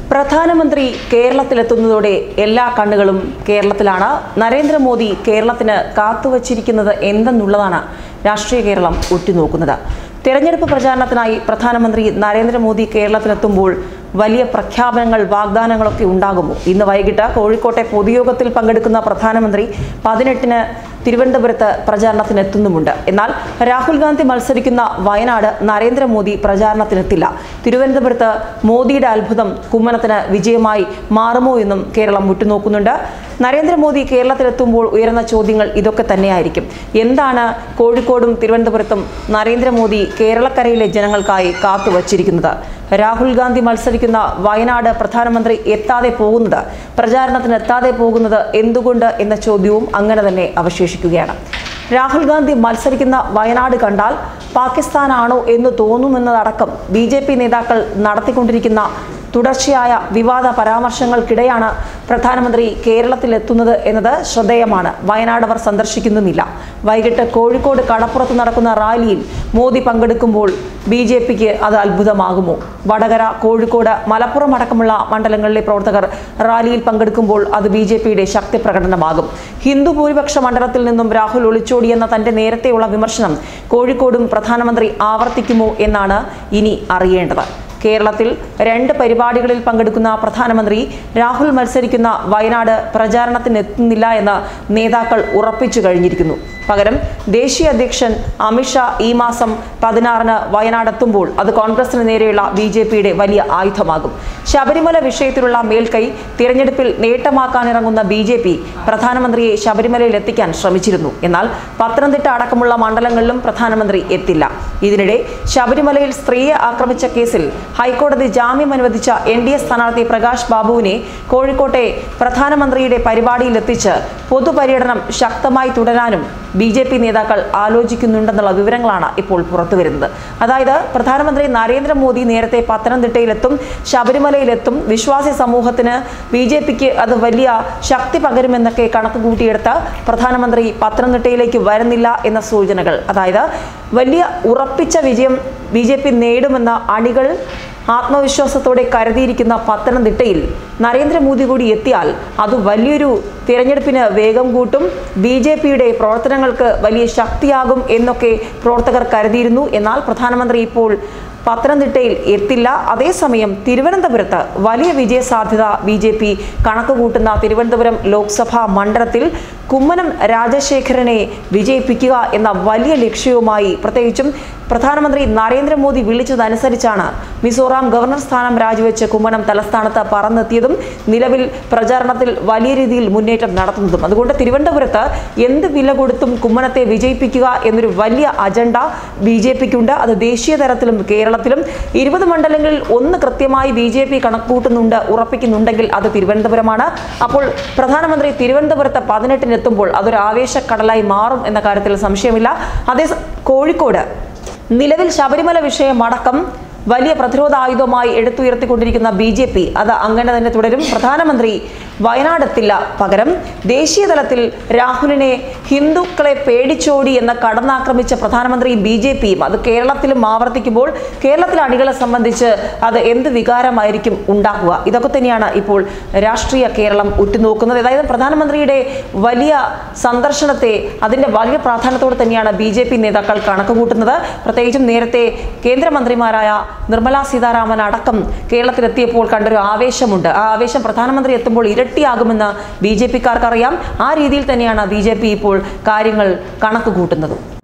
പ്രധാനമന്ത്രി കേരളത്തിലെത്തുന്നതോടെ എല്ലാ കണ്ണുകളും കേരളത്തിലാണ്. നരേന്ദ്രമോദി കേരളത്തിന് കാത്തുവച്ചിരിക്കുന്നത് എന്തെന്നുള്ളതാണ് രാഷ്ട്രീയ കേരളം ഉറ്റുനോക്കുന്നത്. തെരഞ്ഞെടുപ്പ് പ്രചാരണത്തിനായി പ്രധാനമന്ത്രി നരേന്ദ്രമോദി കേരളത്തിലെത്തുമ്പോൾ വലിയ പ്രഖ്യാപനങ്ങൾ, വാഗ്ദാനങ്ങളൊക്കെ ഉണ്ടാകുമോ? ഇന്ന് വൈകിട്ട് കോഴിക്കോട്ടെ പൊതുയോഗത്തിൽ പങ്കെടുക്കുന്ന പ്രധാനമന്ത്രി 18-ന് തിരുവനന്തപുരത്ത് പ്രചാരണത്തിനെത്തുന്നുമുണ്ട്. എന്നാൽ രാഹുൽ ഗാന്ധി മത്സരിക്കുന്ന വയനാട് നരേന്ദ്രമോദി പ്രചാരണത്തിനെത്തില്ല. തിരുവനന്തപുരത്ത് മോദിയുടെ അത്ഭുതം കുമ്മനത്തിന് വിജയമായി മാറുമോ എന്നും കേരളം ഉറ്റുനോക്കുന്നുണ്ട്. നരേന്ദ്രമോദി കേരളത്തിലെത്തുമ്പോൾ ഉയർന്ന ചോദ്യങ്ങൾ ഇതൊക്കെ തന്നെയായിരിക്കും. എന്താണ് കോഴിക്കോടും തിരുവനന്തപുരത്തും നരേന്ദ്രമോദി കേരളക്കരയിലെ ജനങ്ങൾക്കായി കാത്തുവച്ചിരിക്കുന്നത്? രാഹുൽ ഗാന്ധി മത്സരിക്കുന്ന വയനാട് പ്രധാനമന്ത്രി എത്താതെ പോകുന്നത്, പ്രചാരണത്തിന് എത്താതെ പോകുന്നത് എന്തുകൊണ്ട് എന്ന ചോദ്യവും അങ്ങനെ തന്നെ അവശേഷിക്കുകയാണ്. രാഹുൽ ഗാന്ധി മത്സരിക്കുന്ന വയനാട് കണ്ടാൽ പാകിസ്ഥാനാണോ എന്ന് തോന്നുമെന്നതടക്കം BJP നേതാക്കൾ നടത്തിക്കൊണ്ടിരിക്കുന്ന തുടർച്ചയായ വിവാദ പരാമർശങ്ങൾക്കിടെയാണ് പ്രധാനമന്ത്രി കേരളത്തിലെത്തുന്നത് എന്നത് ശ്രദ്ധേയമാണ്. വയനാട് അവർ സന്ദർശിക്കുന്നുമില്ല. വൈകിട്ട് കോഴിക്കോട് കടപ്പുറത്ത് നടക്കുന്ന റാലിയിൽ മോദി പങ്കെടുക്കുമ്പോൾ BJPക്ക് അത് അത്ഭുതമാകുമോ? വടകര, കോഴിക്കോട്, മലപ്പുറം അടക്കമുള്ള മണ്ഡലങ്ങളിലെ പ്രവർത്തകർ റാലിയിൽ പങ്കെടുക്കുമ്പോൾ അത് BJPയുടെ ശക്തി പ്രകടനമാകും. ഹിന്ദു ഭൂരിപക്ഷ മണ്ഡലത്തിൽ നിന്നും രാഹുൽ ഒളിച്ചോടിയെന്ന തന്റെ നേരത്തെയുള്ള വിമർശനം കോഴിക്കോടും പ്രധാനമന്ത്രി ആവർത്തിക്കുമോ എന്നാണ് ഇനി അറിയേണ്ടത്. കേരളത്തിൽ 2 പരിപാടികളിൽ പങ്കെടുക്കുന്ന പ്രധാനമന്ത്രി രാഹുൽ മത്സരിക്കുന്ന വയനാട് പ്രചാരണത്തിനെത്തുന്നില്ല എന്ന് നേതാക്കൾ ഉറപ്പിച്ചു കഴിഞ്ഞിരിക്കുന്നു. പകരം ദേശീയ അധ്യക്ഷൻ അമിത്ഷാ ഈ മാസം 16-ന് വയനാടെത്തുമ്പോൾ അത് കോൺഗ്രസിന് നേരെയുള്ള BJPയുടെ വലിയ ആയുധമാകും. ശബരിമല വിഷയത്തിലുള്ള മേൽക്കൈ തിരഞ്ഞെടുപ്പിൽ നേട്ടമാക്കാനിറങ്ങുന്ന BJP പ്രധാനമന്ത്രിയെ ശബരിമലയിൽ എത്തിക്കാൻ ശ്രമിച്ചിരുന്നു. എന്നാൽ പത്തനംതിട്ട അടക്കമുള്ള മണ്ഡലങ്ങളിലും പ്രധാനമന്ത്രി എത്തില്ല. ഇതിനിടെ ശബരിമലയിൽ സ്ത്രീയെ ആക്രമിച്ച കേസിൽ ഹൈക്കോടതി ജാമ്യം അനുവദിച്ച NDA സ്ഥാനാർത്ഥി പ്രകാശ് ബാബുവിനെ കോഴിക്കോട്ടെ പ്രധാനമന്ത്രിയുടെ പരിപാടിയിലെത്തിച്ച് പൊതുപര്യടനം ശക്തമായി തുടരാനും BJP നേതാക്കൾ ആലോചിക്കുന്നുണ്ടെന്നുള്ള വിവരങ്ങളാണ് ഇപ്പോൾ പുറത്തുവരുന്നത്. അതായത് പ്രധാനമന്ത്രി നരേന്ദ്രമോദി നേരത്തെ പത്തനംതിട്ടയിലെത്തും, ശബരിമലയിലെത്തും, വിശ്വാസി സമൂഹത്തിന് BJPക്ക് അത് വലിയ ശക്തി പകരുമെന്നൊക്കെ കണക്ക് കൂട്ടിയെടുത്ത് പ്രധാനമന്ത്രി പത്തനംതിട്ടയിലേക്ക് വരുന്നില്ല എന്ന സൂചനകൾ. അതായത് വലിയ ഉറപ്പിച്ച വിജയം BJP നേടുമെന്ന അണികൾ ആത്മവിശ്വാസത്തോടെ കരുതിയിരിക്കുന്ന പത്തനംതിട്ടയിൽ നരേന്ദ്രമോദി കൂടി എത്തിയാൽ അത് വലിയൊരു തിരഞ്ഞെടുപ്പിന് വേഗം കൂട്ടും, BJPയുടെ പ്രവർത്തനങ്ങൾക്ക് വലിയ ശക്തിയാകും എന്നൊക്കെ പ്രവർത്തകർ കരുതിയിരുന്നു. എന്നാൽ പ്രധാനമന്ത്രി ഇപ്പോൾ പത്തനംതിട്ടയിൽ എത്തില്ല. അതേസമയം തിരുവനന്തപുരത്ത് വലിയ വിജയസാധ്യത BJP കണക്ക് കൂട്ടുന്ന തിരുവനന്തപുരം ലോക്സഭാ മണ്ഡലത്തിൽ കുമ്മനം രാജശേഖരനെ വിജയിപ്പിക്കുക എന്ന വലിയ ലക്ഷ്യവുമായി, പ്രത്യേകിച്ചും പ്രധാനമന്ത്രി നരേന്ദ്രമോദി വിളിച്ചതനുസരിച്ചാണ് മിസോറാം ഗവർണർ സ്ഥാനം രാജിവെച്ച് കുമ്മനം തലസ്ഥാനത്ത് പറന്നെത്തിയതും നിലവിൽ പ്രചാരണത്തിൽ വലിയ രീതിയിൽ മുന്നേറ്റം നടത്തുന്നതും. അതുകൊണ്ട് തിരുവനന്തപുരത്ത് എന്ത് വില കൊടുത്തും കുമ്മനത്തെ വിജയിപ്പിക്കുക എന്നൊരു വലിയ അജണ്ട BJPക്കുണ്ട്. അത് ദേശീയ തലത്തിലും കേരളത്തിലും 20 മണ്ഡലങ്ങളിൽ ഒന്ന് കൃത്യമായി BJP കണക്കൂട്ടുന്നുണ്ട്, ഉറപ്പിക്കുന്നുണ്ടെങ്കിൽ അത് തിരുവനന്തപുരമാണ്. അപ്പോൾ പ്രധാനമന്ത്രി തിരുവനന്തപുരത്ത് 18-ന് എത്തുമ്പോൾ അതൊരു ആവേശക്കടലായി മാറും എന്ന കാര്യത്തിൽ സംശയമില്ല. അതേ കോഴിക്കോട് നിലവിൽ ശബരിമല വിഷയമടക്കം വലിയ പ്രതിരോധായുധമായി എടുത്തുയർത്തിക്കൊണ്ടിരിക്കുന്ന BJP അത് അങ്ങനെ തന്നെ തുടരും. പ്രധാനമന്ത്രി വയനാടെത്തില്ല. പകരം ദേശീയ തലത്തിൽ രാഹുലിനെ ഹിന്ദുക്കളെ പേടിച്ചോടി എന്ന കടന്നാക്രമിച്ച പ്രധാനമന്ത്രി BJPയും അത് കേരളത്തിലും ആവർത്തിക്കുമ്പോൾ കേരളത്തിലെ അണികളെ സംബന്ധിച്ച് അത് എന്ത് വികാരമായിരിക്കും ഉണ്ടാക്കുക? ഇതൊക്കെ തന്നെയാണ് ഇപ്പോൾ രാഷ്ട്രീയ കേരളം ഉറ്റുനോക്കുന്നത്. അതായത് പ്രധാനമന്ത്രിയുടെ വലിയ സന്ദർശനത്തെ അതിൻ്റെ വലിയ പ്രാധാന്യത്തോടെ തന്നെയാണ് BJP നേതാക്കൾ കണക്ക് കൂട്ടുന്നത്. പ്രത്യേകിച്ചും നേരത്തെ കേന്ദ്രമന്ത്രിമാരായ നിർമ്മല സീതാരാമൻ അടക്കം കേരളത്തിലെത്തിയപ്പോൾ കണ്ടൊരു ആവേശമുണ്ട്. ആ ആവേശം പ്രധാനമന്ത്രി എത്തുമ്പോൾ ഇരട്ടിയാകുമെന്ന് BJPക്കാർക്കറിയാം. ആ രീതിയിൽ തന്നെയാണ് BJP ഇപ്പോൾ കാര്യങ്ങൾ കണക്ക് കൂട്ടുന്നത്.